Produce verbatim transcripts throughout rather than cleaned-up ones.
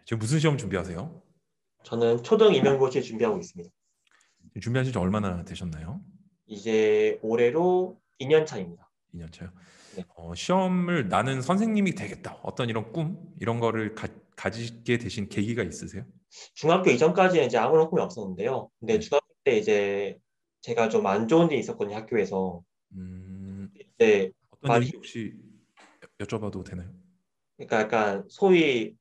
지금 무슨 시험 준비하세요? 저는 초등 임용고시 준비하고 있습니다. 준비하신 지 얼마나 되셨나요? 이제 올해로 이 년 차입니다. 이 년 차요. 네. 어, 시험을 나는 선생님이 되겠다. 어떤 이런 꿈 이런 거를 가, 가지게 되신 계기가 있으세요? 중학교 이전까지는 이제 아무런 꿈이 없었는데요. 근데 네. 중학교 때 이제 제가 좀 안 좋은 일이 있었거든요, 학교에서. 음, 이제 어떤 많이 일인지 힘- 혹시 여- 여쭤봐도 되나요? 그러니까 약간 소위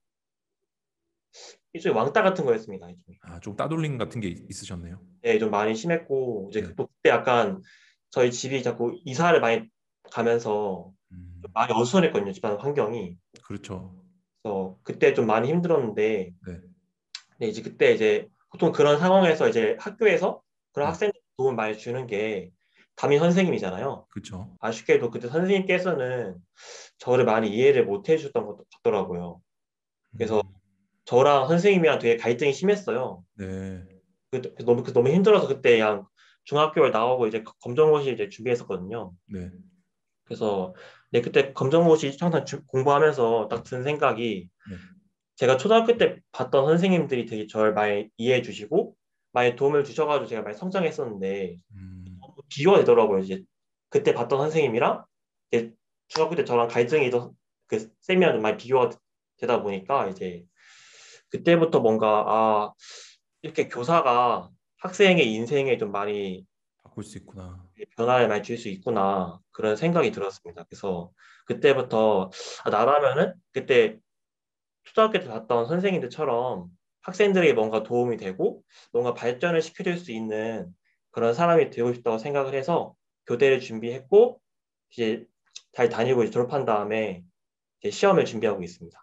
일종의 왕따 같은 거였습니다. 일종의. 아, 좀 따돌림 같은 게 있- 있으셨네요. 네, 좀 많이 심했고 이제 네. 그- 또 그때 약간 저희 집이 자꾸 이사를 많이 가면서 좀 음, 많이 어수선했거든요, 집안 환경이. 그렇죠. 그래서 그때 좀 많이 힘들었는데 네. 근데 이제 그때 이제 보통 그런 상황에서 이제 학교에서 그런 네. 학생들 도움을 많이 주는 게 담임 선생님이잖아요. 그렇죠. 아쉽게도 그때 선생님께서는 저를 많이 이해를 못 해주셨던 것 같더라고요. 그래서 음, 저랑 선생님이랑 되게 갈등이 심했어요. 네. 그, 그 너무 그 너무 힘들어서 그때 그냥 중학교를 나오고 이제 검정고시 이제 준비했었거든요. 네. 그래서 네, 그때 검정고시 항상 주- 공부하면서 딱 든 생각이 네. 제가 초등학교 때 봤던 선생님들이 되게 저를 많이 이해해 주시고 많이 도움을 주셔가지고 제가 많이 성장했었는데 음, 비교가 되더라고요. 이제 그때 봤던 선생님이랑 이제 중학교 때 저랑 갈등이 있던 그 쌤이랑 좀 많이 비교가 되다 보니까 이제 그때부터 뭔가 아 이렇게 교사가 학생의 인생에 좀 많이 바꿀 수 있구나. 변화를 많이 줄 수 있구나 그런 생각이 들었습니다. 그래서 그때부터 아, 나라면은 그때 초등학교 때 봤던 선생님들처럼 학생들에게 뭔가 도움이 되고 뭔가 발전을 시켜줄 수 있는 그런 사람이 되고 싶다고 생각을 해서 교대를 준비했고 이제 잘 다니고 이제 졸업한 다음에 이제 시험을 준비하고 있습니다.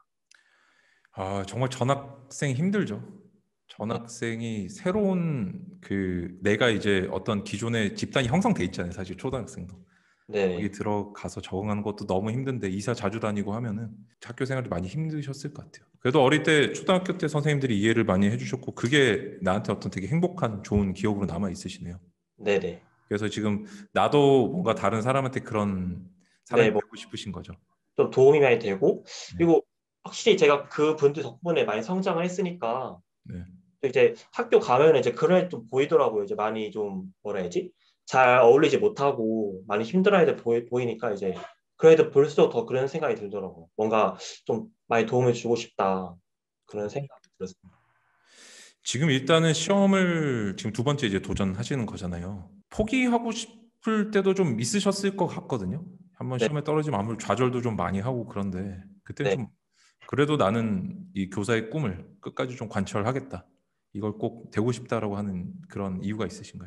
아, 정말 전학생 힘들죠. 네, 전학생이 새로운 그 내가 이제 어떤 기존의 집단이 형성돼 있잖아요. 사실 초등학생도. 거기 네, 들어가서 적응하는 것도 너무 힘든데 이사 자주 다니고 하면은 학교 생활이 많이 힘드셨을 것 같아요. 그래도 어릴 때 초등학교 때 선생님들이 이해를 많이 해주셨고 그게 나한테 어떤 되게 행복한 좋은 기억으로 남아 있으시네요. 네, 네, 그래서 지금 나도 뭔가 다른 사람한테 그런 사람이 네, 뭐 되고 싶으신 거죠. 좀 도움이 많이 되고 네, 그리고 확실히 제가 그 분들 덕분에 많이 성장을 했으니까 네, 또 이제 학교 가면은 이제 그런 애 좀 보이더라고요. 이제 많이 좀 뭐라 해야지? 잘 어울리지 못하고 많이 힘들어 애들 보이, 보이니까 이제 그 애들 볼수록 더 그런 생각이 들더라고요. 뭔가 좀 많이 도움을 주고 싶다. 그런 그렇죠. 생각이 들었습니다. 지금 일단은 시험을 지금 두 번째 이제 도전하시는 거잖아요. 포기하고 싶을 때도 좀 있으셨을 것 같거든요. 한번 네, 시험에 떨어지면 아무래도 좌절도 좀 많이 하고 그런데 그때는 네. 좀 그래도 나는 이 교사의 꿈을 끝까지 좀 관철하겠다. 이걸 꼭 되고 싶다라고 하는 그런 이유가 있으신가요?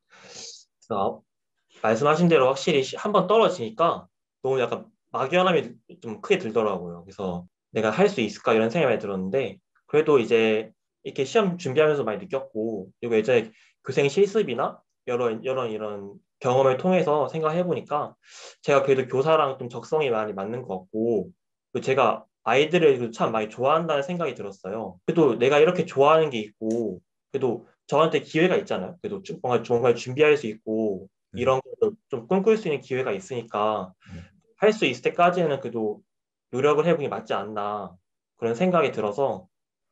그래서 말씀하신 대로 확실히 한 번 떨어지니까 너무 약간 막연함이 좀 크게 들더라고요. 그래서 내가 할 수 있을까 이런 생각이 많이 들었는데 그래도 이제 이렇게 시험 준비하면서 많이 느꼈고 그리고 예전에 교생 실습이나 여러 여러 이런 경험을 통해서 생각해 보니까 제가 그래도 교사랑 좀 적성이 많이 맞는 것 같고 그리고 제가 아이들을 그래도 참 많이 좋아한다는 생각이 들었어요. 그래도 내가 이렇게 좋아하는 게 있고 그래도 저한테 기회가 있잖아요. 그래도 좀 뭔가 뭔가 준비할 수 있고 네, 이런 거를 좀 꿈꿀 수 있는 기회가 있으니까 네. 할 수 있을 때까지는 그래도 노력을 해보는 게 맞지 않나 그런 생각이 들어서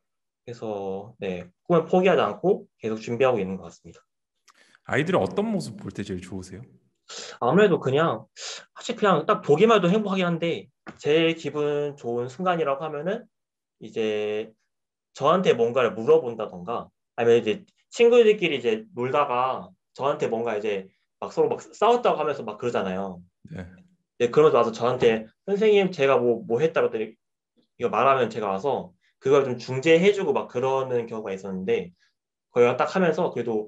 그래서 네 꿈을 포기하지 않고 계속 준비하고 있는 것 같습니다. 아이들의 어떤 모습 볼 때 제일 좋으세요? 아무래도 그냥 사실 그냥 딱 보기만 해도 행복하긴 한데 제일 기분 좋은 순간이라고 하면은 이제 저한테 뭔가를 물어본다던가 아니면 이제 친구들끼리 이제 놀다가 저한테 뭔가 이제 막 서로 막 싸웠다고 하면서 막 그러잖아요. 네. 네, 그러면서 와서 저한테 선생님 제가 뭐 뭐 했다고 했더니 이거 말하면 제가 와서 그걸 좀 중재해주고 막 그러는 경우가 있었는데 거기가 딱 하면서 그래도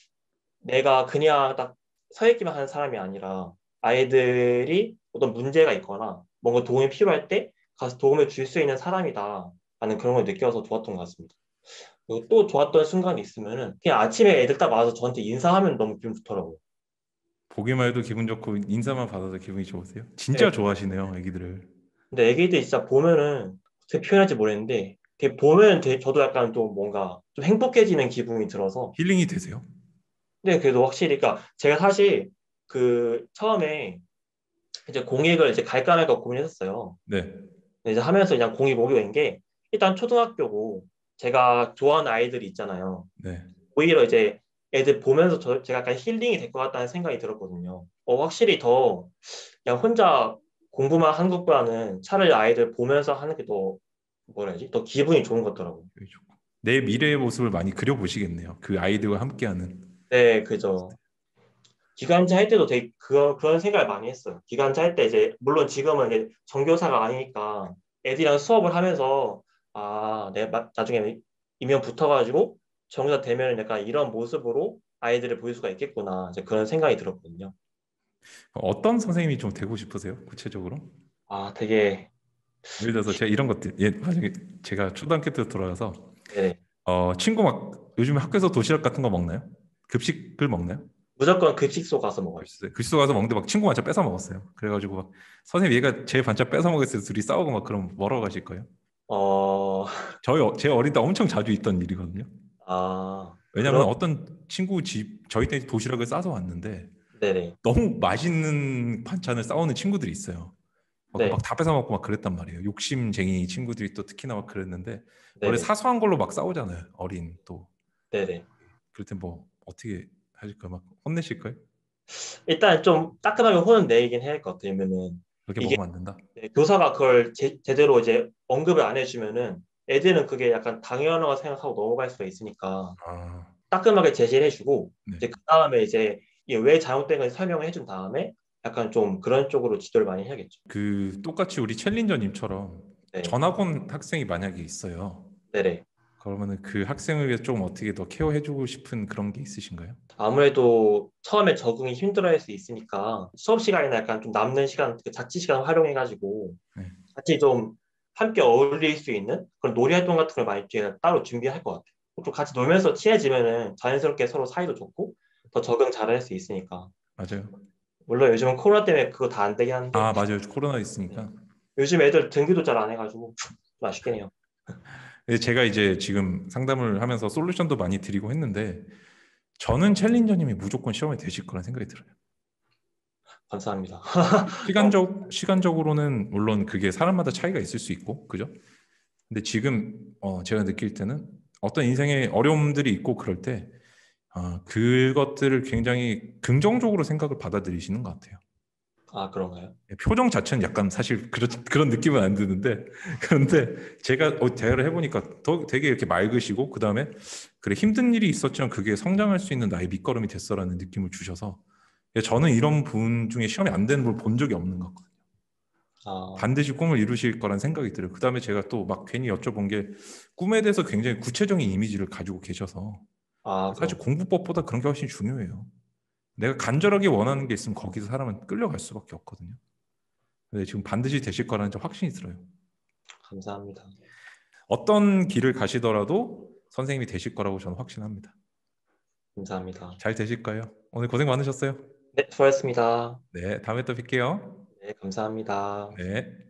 내가 그냥 딱 서 있기만 하는 사람이 아니라 아이들이 어떤 문제가 있거나 뭔가 도움이 필요할 때 가서 도움을 줄 수 있는 사람이다 라는 그런 걸 느껴서 좋았던 것 같습니다. 그리고 또 좋았던 순간이 있으면은 그냥 아침에 애들 딱 와서 저한테 인사하면 너무 기분 좋더라고요. 보기만 해도 기분 좋고 인사만 받아도 기분이 좋으세요? 네. 진짜 좋아하시네요, 애기들을. 근데 애기들 진짜 보면은 어떻게 표현할지 모르겠는데 되게 보면 되게 저도 약간 좀 뭔가 좀 행복해지는 기분이 들어서 힐링이 되세요? 근데 그래도 확실히 그러니까 제가 사실 그 처음에 이제 공익을 이제 갈까 말까 고민했었어요. 네. 근데 이제 하면서 그냥 공익 오게 된 게 일단 초등학교고 제가 좋아하는 아이들이 있잖아요. 네. 오히려 이제 애들 보면서 저, 제가 약간 힐링이 될 것 같다는 생각이 들었거든요. 어, 확실히 더 그냥 혼자 공부만 하는 것보다는 차라리 아이들 보면서 하는 게 더 뭐라 해야지? 더 기분이 좋은 것 같더라고요. 그게 좋고. 내 미래의 모습을 많이 그려보시겠네요. 그 아이들과 함께하는. 네, 그죠. 기간제 할 때도 되게 그, 그런 생각을 많이 했어요. 기간제 할 때 이제 물론 지금은 이제 정교사가 아니니까 애들이랑 수업을 하면서 아, 내 마- 나중에 이면 붙어가지고 정교사 되면 약간 이런 모습으로 아이들을 보일 수가 있겠구나. 이제 그런 생각이 들었거든요. 어떤 선생님이 좀 되고 싶으세요? 구체적으로? 아, 되게 예를 들어서 제가 이런 것들, 예, 만약에 제가 초등학교 때 돌아가서 네네. 어, 친구 막 요즘에 학교에서 도시락 같은 거 먹나요? 급식을 먹나요? 무조건 급식소 가서 먹어요. 글쎄, 급식소 가서 먹는데 막 친구 반찬 뺏어 먹었어요. 그래가지고 막 선생님 얘가 제 반찬 뺏어 먹었어요. 둘이 싸우고 막 그럼 뭐라고 하실 거예요? 어, 저희 어- 제 어릴 때 엄청 자주 있던 일이거든요. 아, 왜냐하면 그런, 어떤 친구 집 저희 때 도시락을 싸서 왔는데 네네. 너무 맛있는 반찬을 싸오는 친구들이 있어요. 막 네, 다 뺏어 먹고 막 그랬단 말이에요. 욕심쟁이 친구들이 또 특히나 막 그랬는데 원래 네네. 사소한 걸로 막 싸우잖아요. 어린 또 네네. 그럴 때 뭐 어떻게 하실까요? 막 혼내실까요? 일단 좀 따끔하게 혼은 내긴 해야 할 것 같아요. 왜냐면은 그렇게 이게 먹으면 안 된다. 네, 교사가 그걸 제, 제대로 이제 언급을 안 해주면은 애들은 그게 약간 당연하다고 생각하고 넘어갈 수가 있으니까 아, 따끔하게 제시를 해주고 네. 이제 그 다음에 이제 이게 왜 잘못된 건지 설명을 해준 다음에 약간 좀 그런 쪽으로 지도를 많이 해야겠죠. 그 똑같이 우리 챌린저님처럼 네, 전학온 학생이 만약에 있어요. 네네. 그러면은 그 학생을 위해서 좀 어떻게 더 케어해주고 싶은 그런 게 있으신가요? 아무래도 처음에 적응이 힘들어할 수 있으니까 수업 시간이나 약간 좀 남는 시간, 그 자취 시간 활용해가지고 네. 같이 좀 함께 어울릴 수 있는 그런 놀이 활동 같은 걸 많이 제가 따로 준비할 것 같아요. 좀 같이 놀면서 친해지면은 자연스럽게 서로 사이도 좋고 더 적응 잘할 수 있으니까. 맞아요. 물론 요즘은 코로나 때문에 그거 다 안 되긴 한데 아, 맞아요. 코로나 네. 있으니까. 요즘 애들 등교도 잘 안 해가지고 좀 아쉽긴 해요. 근데 제가 이제 지금 상담을 하면서 솔루션도 많이 드리고 했는데 저는 챌린저님이 무조건 시험에 되실 거란 생각이 들어요. 감사합니다. 어, 시간적 시간적으로는 물론 그게 사람마다 차이가 있을 수 있고, 그죠? 근데 지금 어, 제가 느낄 때는 어떤 인생의 어려움들이 있고 그럴 때 아, 그것들을 굉장히 긍정적으로 생각을 받아들이시는 것 같아요. 아 그런가요? 표정 자체는 약간 사실 그런 그런 느낌은 안 드는데 그런데 제가 어, 대화를 해보니까 더 되게 이렇게 맑으시고 그 다음에 그래 힘든 일이 있었지만 그게 성장할 수 있는 나의 밑거름이 됐어라는 느낌을 주셔서 저는 이런 분 중에 시험이 안 되는 걸 본 적이 없는 것 같거든요. 아, 반드시 꿈을 이루실 거란 생각이 들어요. 그 다음에 제가 또 막 괜히 여쭤본 게 꿈에 대해서 굉장히 구체적인 이미지를 가지고 계셔서 아 사실 그럼 공부법보다 그런 게 훨씬 중요해요. 내가 간절하게 원하는 게 있으면 거기서 사람은 끌려갈 수밖에 없거든요. 근데 지금 반드시 되실 거라는 점 확신이 들어요. 감사합니다. 어떤 길을 가시더라도 선생님이 되실 거라고 저는 확신합니다. 감사합니다. 잘 되실까요? 오늘 고생 많으셨어요. 네, 수고하셨습니다. 네, 다음에 또 뵐게요. 네, 감사합니다. 네.